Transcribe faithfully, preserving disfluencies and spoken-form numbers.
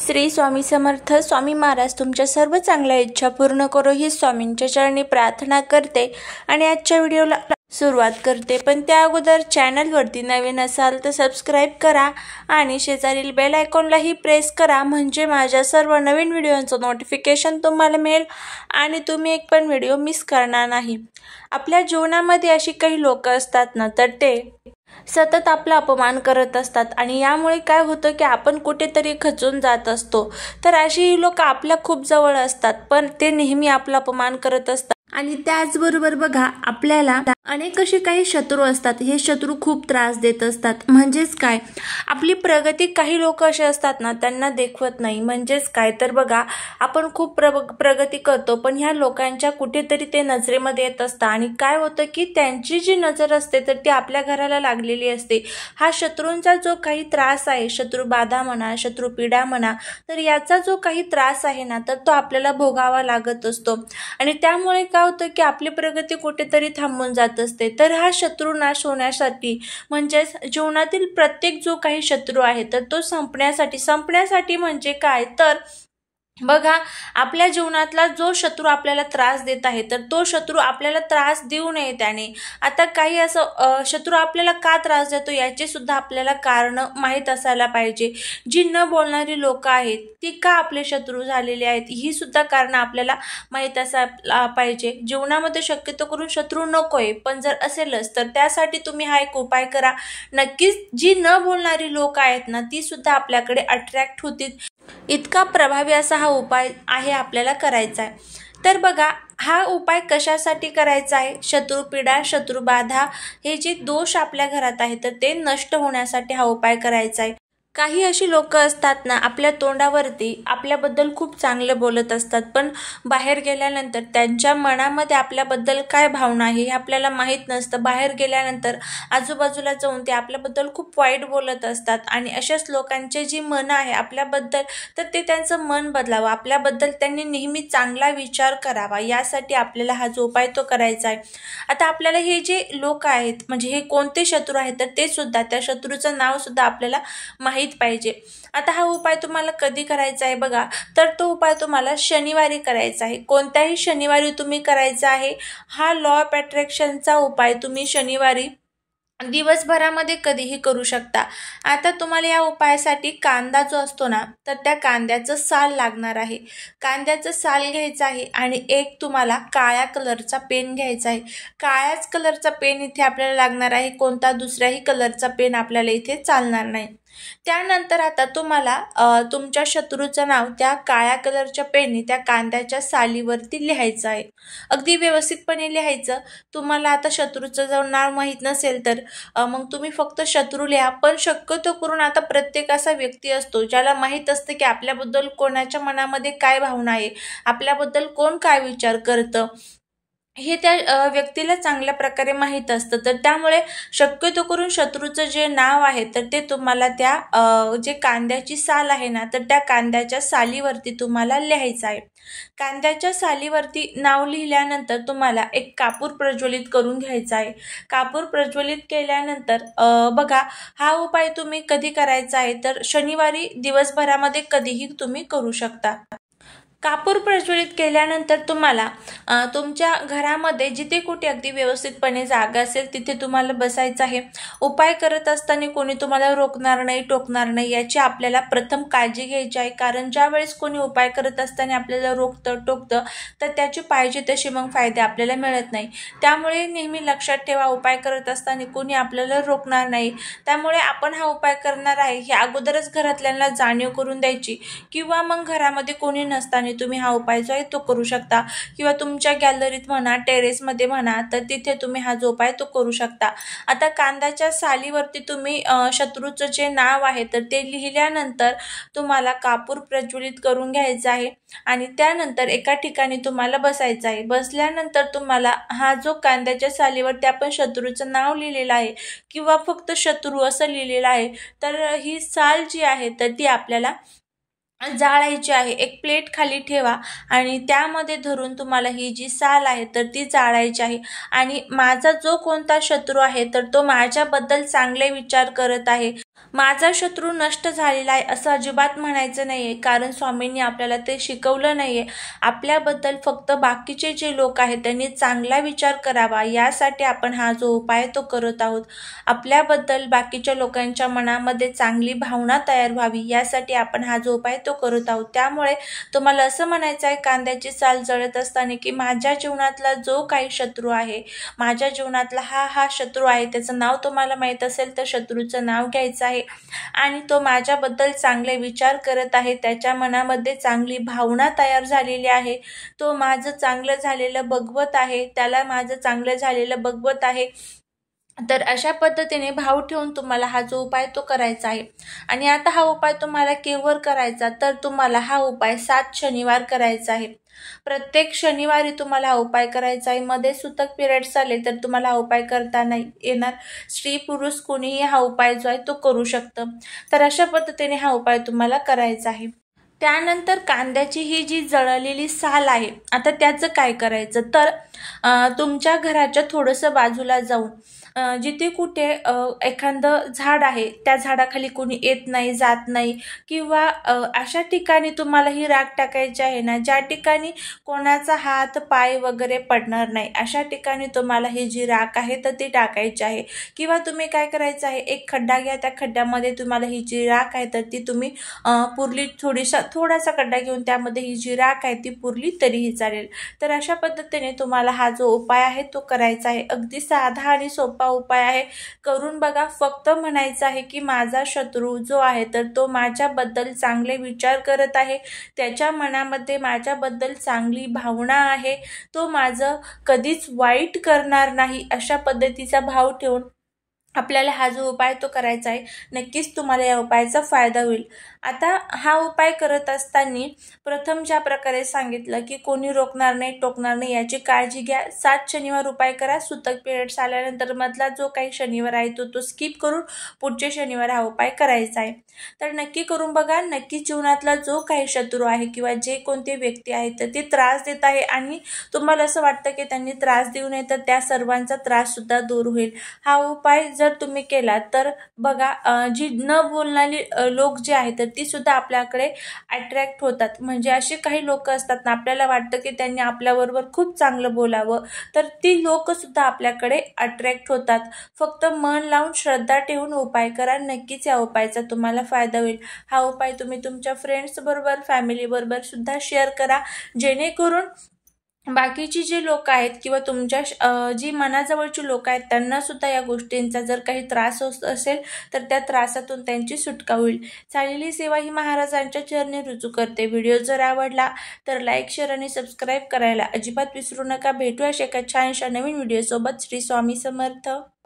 श्री स्वामी समर्थ. स्वामी महाराज तुमच्या सर्व चांगल्या इच्छा पूर्ण करो ही स्वामींच्या चरणी प्रार्थना करते आणि आजच्या व्हिडिओला सुरुवात करते. पण त्या अगोदर चॅनलवरती नवीन असाल तर सबस्क्राईब करा आणि शेजारील बेल आयकॉनलाही प्रेस करा, म्हणजे माझ्या सर्व नवीन व्हिडिओंचं नोटिफिकेशन तुम्हाला मिळेल आणि तुम्ही एक पण व्हिडिओ मिस करणार नाही. आपल्या जीवनामध्ये अशी काही लोक असतात ना, तर ते सतत आपला अपमान करत असतात आणि यामुळे काय होतं की आपण कुठेतरी खचून जात असतो. तर अशी लोक आपल्या खूप जवळ असतात, पण ते नेहमी आपला अपमान करत असतात. आणि त्याचबरोबर बघा, आपल्याला अनेक असे काही शत्रू असतात. हे शत्रू खूप त्रास देत असतात. म्हणजेच काय, आपली प्रगती काही लोक असे असतात ना, त्यांना देखवत नाही. म्हणजेच काय, तर बघा, आपण खूप प्र प्रगती करतो, पण ह्या लोकांच्या कुठेतरी ते नजरेमध्ये येत असतं आणि काय होतं की त्यांची जी नजर असते तर ती आपल्या घराला लागलेली असते. हा शत्रूंचा जो काही त्रास आहे, शत्रुबाधा म्हणा, शत्रुपीडा म्हणा, तर याचा जो काही त्रास आहे ना, तर तो आपल्याला भोगावा लागत असतो आणि त्यामुळे काय होतं की आपली प्रगती कुठेतरी थांबून जात असते. तर हा शत्रू नाश होण्यासाठी, म्हणजेच जीवनातील प्रत्येक जो काही शत्रू आहे तर तो संपण्यासाठी संपण्यासाठी म्हणजे काय, तर बघा, आपल्या जीवनातला जो शत्रू आपल्याला त्रास देत आहे तर तो शत्रू आपल्याला त्रास देऊ नये त्याने. आता काही असं शत्रू आपल्याला का त्रास देतो याचे सुद्धा आपल्याला कारण माहीत असायला पाहिजे. जी न बोलणारी लोक आहेत ती का आपले शत्रू झालेले आहेत ही सुद्धा कारण आपल्याला माहीत असायला पाहिजे. जीवनामध्ये शक्यतो करून शत्रू नकोय, पण जर असेलच तर त्यासाठी तुम्ही हा एक उपाय करा. नक्कीच जी न बोलणारी लोक आहेत ना, ती सुद्धा आपल्याकडे अट्रॅक्ट होतील. इतका प्रभावी असा हा उपाय आहे आपल्याला करायचा आहे. तर बघा, हा उपाय कशासाठी करायचा आहे, शत्रुपीडा, शत्रुबाधा हे जे दोष आपल्या घरात आहेत तर ते नष्ट होण्यासाठी हा उपाय करायचा आहे. काही अशी लोक असतात ना, आपल्या तोंडावरती आपल्याबद्दल खूप चांगलं बोलत असतात, पण बाहेर गेल्यानंतर त्यांच्या मनामध्ये आपल्याबद्दल काय भावना आहे हे आपल्याला माहीत नसतं. बाहेर गेल्यानंतर आजूबाजूला जाऊन ते आपल्याबद्दल खूप वाईट बोलत असतात आणि अशाच लोकांचे जी मन आहे आपल्याबद्दल, तर ते त्यांचं मन बदलावं, आपल्याबद्दल त्यांनी नेहमी चांगला विचार करावा, यासाठी आपल्याला हा जो उपाय तो करायचा आहे. आता आपल्याला हे जे लोक आहेत, म्हणजे हे कोणते शत्रू आहेत, तर ते सुद्धा, त्या शत्रूचं नाव सुद्धा आपल्याला माहीत पाहिजे. आता हा उपाय तुम्हाला कधी करायचा आहे बघा, तर तो उपाय तुम्हाला शनिवारी करायचा आहे. कोणत्याही शनिवारी तुम्ही करायचा आहे. हा लॉ ऑफ अट्रॅक्शनचा उपाय तुम्ही शनिवारी दिवसभरामध्ये कधीही करू शकता. आता तुम्हाला या उपायासाठी कांदा जो असतो ना, तर त्या कांद्याचं साल लागणार आहे. कांद्याचं साल घ्यायचं आहे आणि एक तुम्हाला काळ्या कलरचा पेन घ्यायचा आहे. काळ्याच कलरचा पेन इथे आपल्याला लागणार आहे, कोणता दुसऱ्याही कलरचा पेन आपल्याला इथे चालणार नाही. त्यानंतर आता तुम्हाला तुमच्या शत्रूचं नाव त्या काळ्या कलरच्या पेनने त्या कांद्याच्या सालीवरती लिहायचं आहे. अगदी व्यवस्थितपणे लिहायचं. तुम्हाला आता शत्रूचं जर नाव माहीत नसेल तर मग तुम्ही फक्त शत्रू लिहा, पण शक्यतो करून आता प्रत्येक असा व्यक्ती असतो ज्याला माहीत असतं की आपल्याबद्दल कोणाच्या मनामध्ये काय भावना आहे, आपल्याबद्दल कोण काय विचार करतं हे त्या व्यक्तीला चांगल्या प्रकारे माहीत असतं. तर त्यामुळे शक्यतो करून शत्रूचं जे नाव आहे तर ते तुम्हाला त्या जे कांद्याची साल आहे ना, तर त्या कांद्याच्या सालीवरती तुम्हाला लिहायचं आहे. कांद्याच्या सालीवरती नाव लिहिल्यानंतर तुम्हाला एक कापूर प्रज्वलित करून घ्यायचा आहे. कापूर प्रज्वलित केल्यानंतर बघा, हा उपाय तुम्ही कधी करायचा आहे, तर शनिवारी दिवसभरामध्ये कधीही तुम्ही करू शकता. कापूर प्रज्वलित केल्यानंतर तुम्हाला तुमच्या घरामध्ये जिथे कुठे अगदी व्यवस्थितपणे जागा असेल तिथे तुम्हाला बसायचं आहे. उपाय करत असताना कोणी तुम्हाला रोखणार नाही, टोकणार नाही, याची आपल्याला प्रथम काळजी घ्यायची आहे. कारण ज्या वेळेस कोणी उपाय करत असताना आपल्याला रोखतं, टोकतं, तर त्याची पाहिजे तशी मग फायदे आपल्याला मिळत नाही. त्यामुळे नेहमी लक्षात ठेवा, उपाय करत असताना कोणी आपल्याला रोखणार नाही. त्यामुळे आपण हा उपाय करणार आहे हे अगोदरच घरातल्यांना जाणीव करून द्यायची, किंवा मग घरामध्ये कोणी नसताना तुम्ही हा उपाय जो आहे तो करू शकता, किंवा तुमच्या गॅलरीत म्हणा, टेरेसमध्ये म्हणा, तर तिथे तुम्ही हा जो उपाय तो करू शकता. आता कांद्याच्या सालीवरती तुम्ही शत्रूचं जे नाव आहे तर ते लिहिल्यानंतर तुम्हाला कापूर प्रज्वलित करून घ्यायचा आहे आणि त्यानंतर एका ठिकाणी तुम्हाला बसायचं आहे. बसल्यानंतर तुम्हाला हा जो कांद्याच्या सालीवरती आपण शत्रूचं नाव लिहिलेलं आहे किंवा फक्त शत्रू असं लिहिलेलं आहे, तर ही साल जी आहे तर ती आपल्याला जाळायची आहे. एक प्लेट खाली ठेवा आणि त्यामध्ये धरून तुम्हाला ही जी साल आहे तर ती जाळायची आहे. आणि माझा जो कोणता शत्रू आहे तर तो माझ्याबद्दल चांगले विचार करत आहे, माझा शत्रू नष्ट झालेला आहे असं अजिबात म्हणायचं नाही आहे, कारण स्वामींनी आपल्याला ते शिकवलं नाही आहे. आपल्याबद्दल फक्त बाकीचे जे लोक आहेत त्यांनी चांगला विचार करावा यासाठी आपण हा जो उपाय तो करत आहोत. आपल्याबद्दल बाकीच्या लोकांच्या मनामध्ये चांगली भावना तयार व्हावी यासाठी आपण हा जो उपाय तो करत आहोत. त्यामुळे तुम्हाला असं म्हणायचं आहे कांद्याची साल जळत असताना की माझ्या जीवनातला जो काही शत्रू आहे, माझ्या जीवनातला हा हा शत्रू आहे, त्याचं नाव तुम्हाला माहीत असेल तर शत्रूचं नाव घ्यायचं आहे आणि तो माझ्याबद्दल चांगले विचार करत आहे, त्याच्या मनामध्ये चांगली भावना तयार झालेली आहे, तो माझं चांगलं झालेलं बघवत आहे, त्याला माझं चांगलं झालेलं बघवत आहे. तर अशा पद्धतीने भाव ठेवून तुम्हाला हा जो उपाय तो करायचा आहे. आणि आता हा उपाय तुम्हाला केव्हा करायचा, तर तुम्हाला हा उपाय सात शनिवार करायचा आहे. प्रत्येक शनिवारी तुम्हाला हा उपाय करायचा आहे. मध्ये सुतक पिरियड्स आले तर तुम्हाला हा उपाय करता नाही येणार. स्त्री पुरुष कोणीही हा उपाय जो आहे तो करू शकतं. तर अशा पद्धतीने हा उपाय तुम्हाला करायचा आहे. त्यानंतर कांद्याची ही जी जळलेली साल आहे, आता त्याचं काय करायचं, तर तुमच्या घराच्या थोडंसं बाजूला जाऊन जिथे कुठे एखादं झाड आहे त्या झाडाखाली कोणी येत नाही जात नाही किंवा अशा ठिकाणी तुम्हाला ही राख टाकायची आहे ना, ज्या ठिकाणी कोणाचा हात पाय वगैरे पडणार नाही, अशा ठिकाणी तुम्हाला ही जी राख आहे तर ती टाकायची आहे. किंवा तुम्ही काय करायचं आहे, एक खड्डा घ्या, त्या खड्ड्यामध्ये तुम्हाला ही जी राख आहे तर ती तुम्ही पुरली, थोडीसा थोडासा खड्डा घेऊन त्यामध्ये ही जी राख आहे ती पुरली तरीही चालेल. तर अशा पद्धतीने तुम्हाला हा जो उपाय आहे तो करायचा आहे. अगदी साधा आणि सोपा उपाय आहे, करून बघा. फक्त म्हणायचं आहे की माझा शत्रू जो आहे तर तो माझ्याबद्दल चांगले विचार करत आहे, त्याच्या मनामध्ये माझ्याबद्दल चांगली भावना आहे, तो माझं कधीच वाईट करणार नाही, अशा पद्धतीचा भाव ठेवून आपल्याला हा जो उपाय तो करायचा आहे. नक्कीच तुम्हाला या उपायाचा फायदा होईल. आता हा उपाय करत असताना प्रथम ज्या प्रकारे सांगितलं की कोणी रोखणार नाही टोकणार नाही याची काळजी घ्या. सात शनिवार उपाय करा. सुतक पिरियड्स आल्यानंतर मधला जो काही शनिवार आहे तो तो स्किप करून पुढचे शनिवार हा उपाय करायचा आहे. तर नक्की करून बघा. नक्की जीवनातला जो काही शत्रू आहे किंवा जे कोणते व्यक्ती आहेत तर ते त्रास देत आहे आणि तुम्हाला असं वाटतं की त्यांनी त्रास देऊ नये, तर त्या सर्वांचा त्रास सुद्धा दूर होईल. हा उपाय जर तुम्ही केला तर बघा, जी न बोलणारी लोक जे आहेत तर ती सुद्धा आपल्याकडे अट्रॅक्ट होतात. म्हणजे असे काही लोक असतात ना, आपल्याला वाटतं की त्यांनी आपल्याबरोबर खूप चांगलं बोलावं, तर ती लोक सुद्धा आपल्याकडे अट्रॅक्ट होतात. फक्त मन लावून श्रद्धा ठेवून उपाय करा. नक्कीच या उपायाचा तुम्हाला फायदा होईल. हा उपाय तुम्ही तुमच्या फ्रेंड्स बरोबर फॅमिली बरोबर सुद्धा शेअर करा, जेणेकरून बाकीची जी लोक आहेत किंवा तुमच्या जी मनाजवळची लोक आहेत त्यांना सुद्धा या गोष्टींचा जर काही त्रास होत असेल तर त्या त्रासातून त्यांची सुटका होईल. चाललेली सेवा ही महाराजांच्या चरणी रुजू करते. व्हिडिओ जर आवडला तर लाईक शेअर आणि सबस्क्राईब करायला अजिबात विसरू नका. भेटूया एका छानशा नवीन व्हिडिओ सोबत. श्री स्वामी समर्थ.